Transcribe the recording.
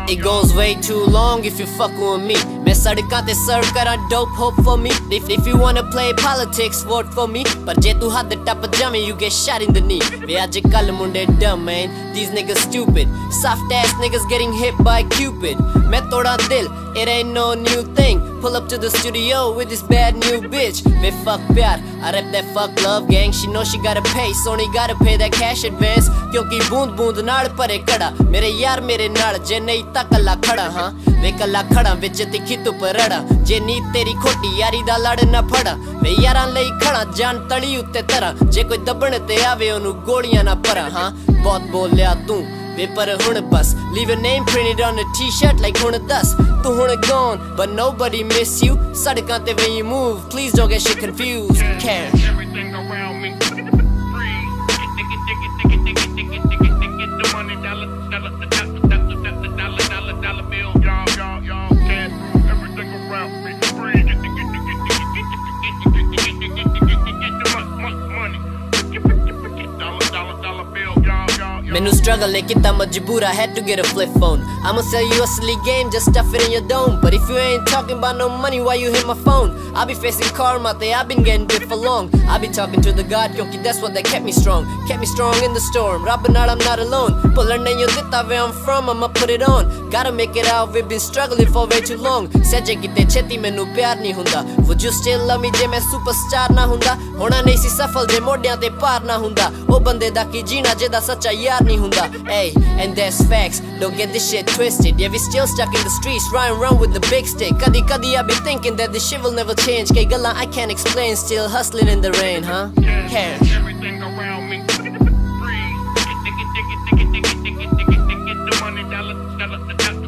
It goes way too long if you fucking with me. मैं सड़कां ते सर्व करा dope, hope for me. If you wanna play politics, vote for me. पर जे तू हद टप जाਵੇਂ you get shot in the knee. वे आज कल मुंडे dumb man, these niggas stupid. Soft ass niggas getting hit by Cupid. मैं तोड़ा दिल, it ain't no new thing. Pull up to the studio with this bad new bitch. Way fuck प्यार, I rap that fuck love gang. She know she gotta pay, Sony gotta pay that cash advance. क्योंकि बूंद बूंद नाल परे कड़ा. मेरे यार मेरे नाल जे नहीं ता कल्ला खड़ा हाँ. वे कल्ला खड़ा विच तिखी तू परड़ा. जे नी तेरी खोटी यारी दा लड़ ना फड़ा. वे यारां लई खड़ा जान तली उत्ते तरह. जे कोई दबण ते आवे ओनू गोलियां ना परा हाँ. बहुत बोलिया तू वे पर हुण बस. Leave your name printed on a t-shirt like हुण दस. तू हुण gone but nobody miss you. सड़कां ते when you move please don't get shit confused. Cash. Everything around me free. The money dollar bill. Y'all cash. Everything around me free. Get the money. Dollar bill. Menu struggle like it, majboor, I had to get a flip phone. I'ma sell you a silly game, just stuff it in your dome. But if you ain't talking about no money, why you hit my phone? I be facing karma, I've been getting bit for long. I be talking to the God, kyunki that's what that kept me strong. Kept me strong in the storm, Robin out, I'm not alone. Pulling in your ditta where I'm from, I'ma put it on. Gotta make it out, we've been struggling for way too long. Saje kite cheti menu pyar nahi hunda. Would you still love me je main superstar na hunda? Hona nahi si safal je modyan te par na hunda. O bande da ki jeena jeda sacha yaar nahi hunda. Hey, and that's facts, don't get this shit twisted. Yeah, we still stuck in the streets, riding around with the big stick. Kadi kadi I be thinking that this shit will never change. Kay gala I can't explain, still hustling in the rain, huh? Cash. Everything around me free. Get the money dollar